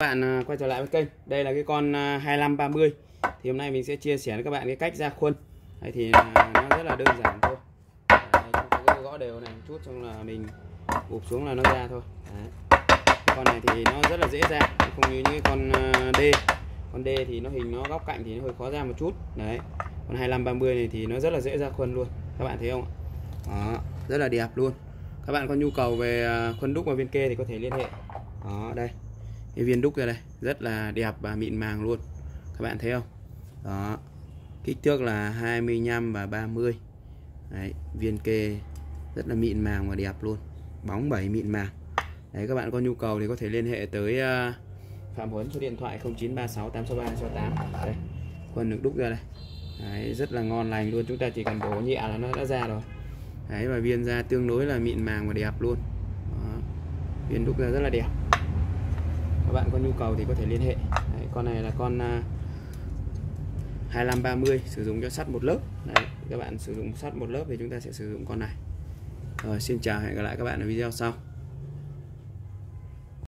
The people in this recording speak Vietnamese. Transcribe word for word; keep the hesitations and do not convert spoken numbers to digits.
Các bạn quay trở lại với kênh. Đây là cái con hai lăm ba mươi. Thì hôm nay mình sẽ chia sẻ với các bạn cái cách ra khuôn. Đấy thì nó rất là đơn giản thôi. Đấy, chúng ta cứ gõ đều này một chút xong là mình ụp xuống là nó ra thôi. Đấy. Con này thì nó rất là dễ ra, không như những cái con D. Con D thì nó hình nó góc cạnh thì nó hơi khó ra một chút. Đấy. Con hai lăm ba mươi này thì nó rất là dễ ra khuôn luôn. Các bạn thấy không ạ? Đó, rất là đẹp luôn. Các bạn có nhu cầu về khuôn đúc và viên kê thì có thể liên hệ. Đó, đây. Cái viên đúc ra đây rất là đẹp và mịn màng luôn, các bạn thấy không? Đó, kích thước là hai mươi lăm và ba mươi. Đấy, viên kê rất là mịn màng và đẹp luôn, bóng bẩy mịn màng. Đấy, các bạn có nhu cầu thì có thể liên hệ tới uh, Phạm Huấn, số điện thoại không chín ba sáu tám sáu ba sáu tám. Đây, khuôn được đúc ra đây. Đấy, rất là ngon lành luôn, chúng ta chỉ cần đổ nhẹ là nó đã ra rồi. Đấy, và viên da tương đối là mịn màng và đẹp luôn. Đó, viên đúc ra rất là đẹp. Các bạn có nhu cầu thì có thể liên hệ. Đấy, con này là con uh, hai lăm ba mươi sử dụng cho sắt một lớp. Đấy, các bạn sử dụng sắt một lớp thì chúng ta sẽ sử dụng con này. Rồi, xin chào, hẹn gặp lại các bạn ở video sau.